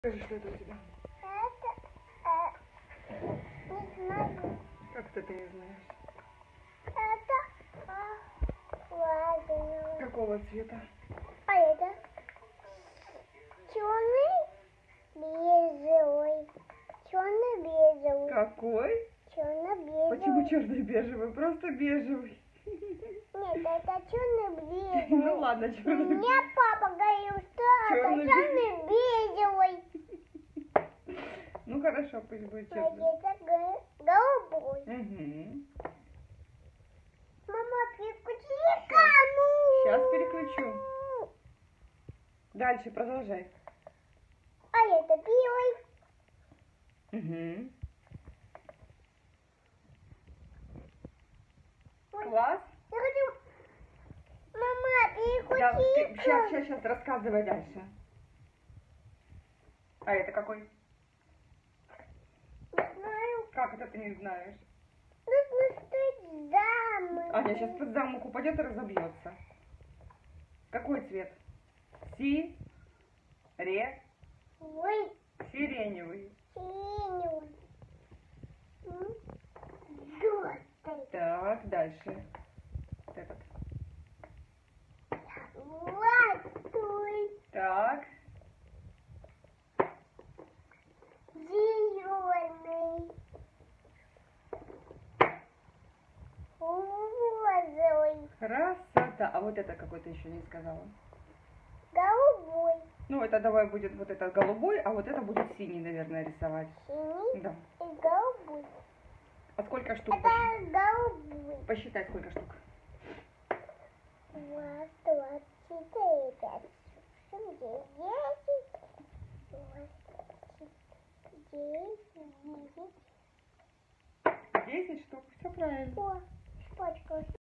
Скажи, что это у тебя? Не знаю. Как это ты не знаешь? Это ладно. Какого цвета? А это черный, бежевый. Черно-бежевый. Какой? Черно-бежевый. Почему черно-бежевый? Просто бежевый. Нет, это черно-бежевый. Ну ладно, Мне черно-бежевый. папа говорил, что это черно-бежевый. Ну хорошо, пусть будет А черный. это голубой. Угу. Мама, переключи камеру. Сейчас переключу. Дальше продолжай. А это белый. Угу. Класс. Я хочу... Мама, переключи. Сейчас, рассказывай дальше. А это какой? Не знаю. Как это ты не знаешь? Нужно стоять замок. Аня сейчас под замок упадет и разобьется. Какой цвет? Ой, Сиреневый. синевый. Желтый. Так, дальше. Вот этот. Золотой. Так. Зеленый. Розовый. Красота. А вот это какой ты еще не сказала. Голубой. Ну, это давай будет вот этот голубой, а вот это будет синий, наверное, рисовать. Синий Да. и голубой. А сколько штук? Это голубой. Посчитай, сколько штук. 2, 4, 5, 7, 9, 10, 10 штук. Все правильно. О, шпачка.